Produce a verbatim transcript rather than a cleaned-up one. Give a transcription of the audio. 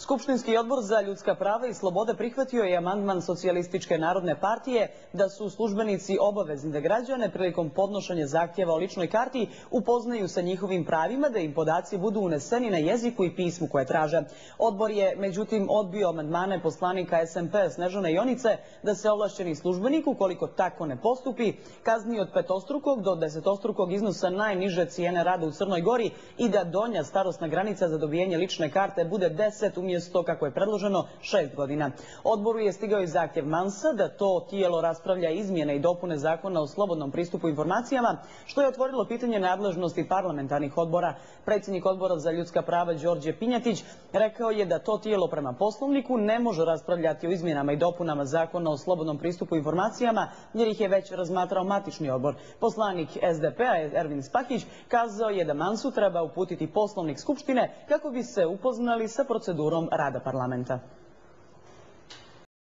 Skupštinski odbor za ljudska prava i slobode prihvatio je amandman Socijalističke narodne partije da su službenici obavezni da građane prilikom podnošenja zahtjeva o ličnoj karti upoznaju sa njihovim pravima, da im podaci budu uneseni na jeziku i pismu koje traže. Odbor je međutim odbio amandmane poslanika S M P Snežane Jonice da se ovlašćeni službenik, ukoliko tako ne postupi, kazni od petostrukog do desetostrukog iznosa najniže cijene rada u Crnoj Gori i da donja starosna granica za dobijanje lične karte bude deset umjesto, kako je predloženo, šest godina. Odboru je stigao i zahtjev Mansa da to tijelo raspravlja izmjene i dopune Zakona o slobodnom pristupu informacijama, što je otvorilo pitanje nadležnosti parlamentarnih odbora. Predsjednik Odbora za ljudska prava Đorđe Pinjatić rekao je da to tijelo prema Poslovniku ne može raspravljati o izmjenama i dopunama Zakona o slobodnom pristupu informacijama, jer ih je već razmatrao matični odbor. Poslanik S D P-a Ervin Spahić kazao je da Mansu treba uputiti Poslovnik Skupštine kako bi se upoznali sa procedurom rada parlamenta.